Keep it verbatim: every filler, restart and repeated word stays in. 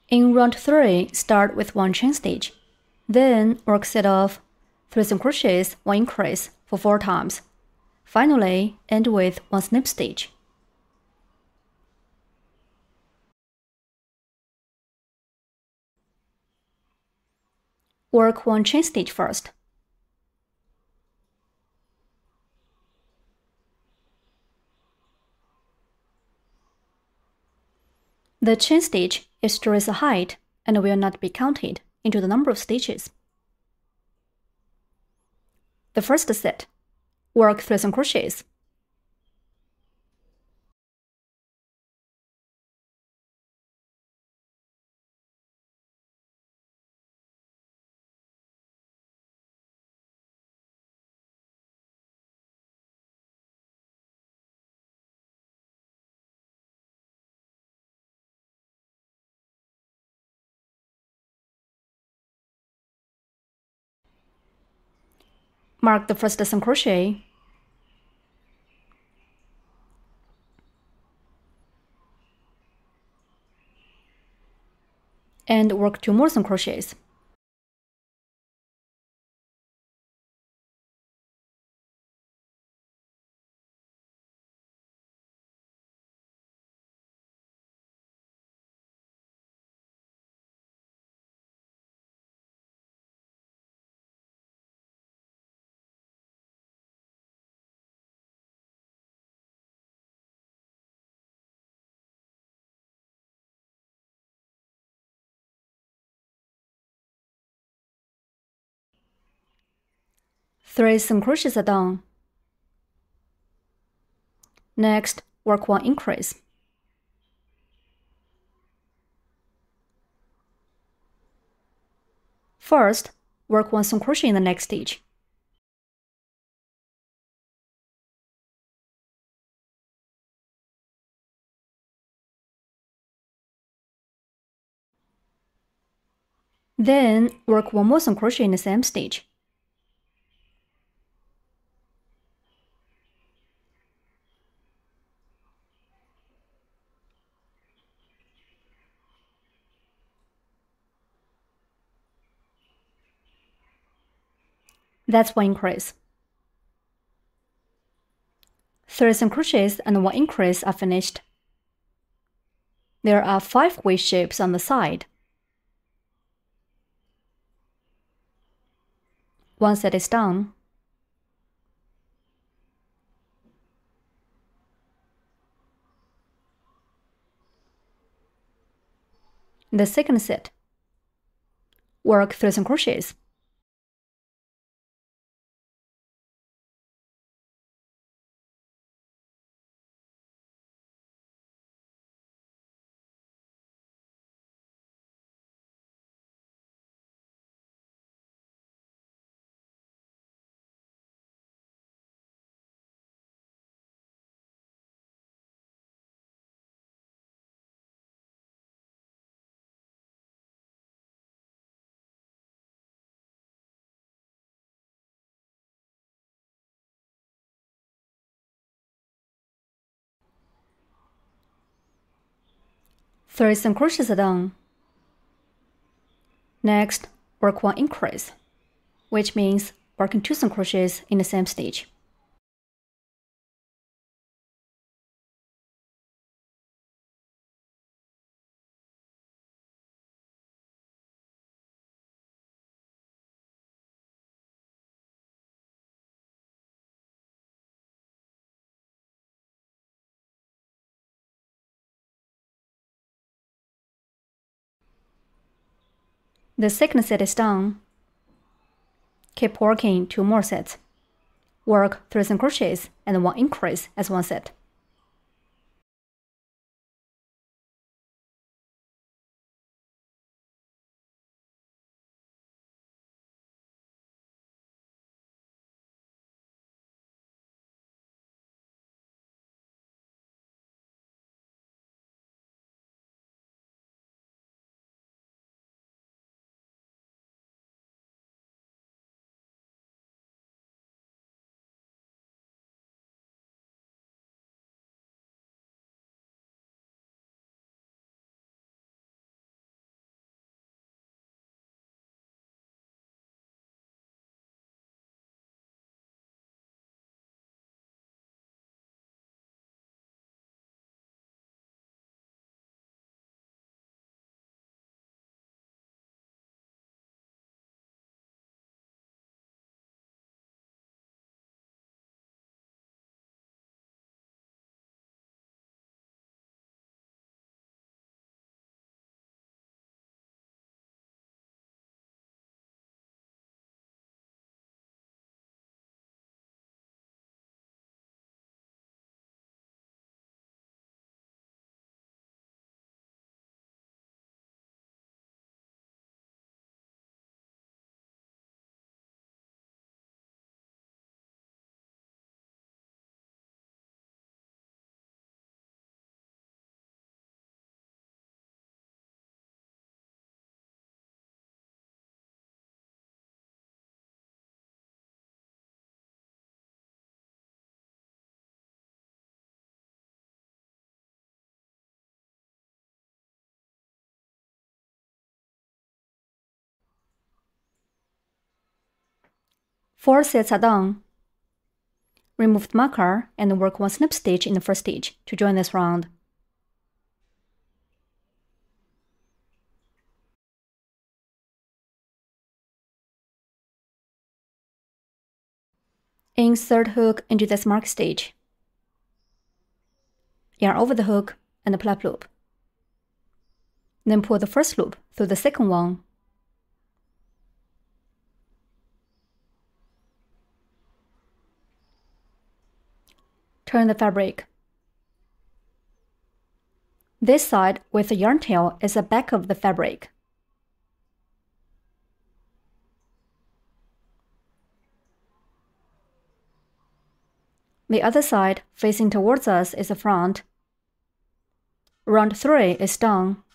In round three, start with one chain stitch. Then work set of three single crochets, one increase for four times. Finally, end with one slip stitch. Work one chain stitch first. The chain stitch is to raise the height and will not be counted into the number of stitches. The first set, work three single crochets. Mark the first single crochet, and work two more single crochets. Three single crochets are done. Next, work one increase. First, work one single crochet in the next stitch. Then, work one more single crochet in the same stitch. That's one increase. Three single crochets and one increase are finished. There are five V shapes on the side. One set is done. The second set, work three single crochets. Three single crochets are done. Next, work one increase, which means working two single crochets in the same stitch. The second set is done. Keep working two more sets. Work three single crochets and one increase as one set. Four sets are done. Remove the marker and work one snip stitch in the first stitch to join this round. Insert hook into this mark stitch. Yarn over the hook and apply loop. Then pull the first loop through the second one. Turn the fabric. This side with the yarn tail is the back of the fabric. The other side facing towards us is the front. Round three is done.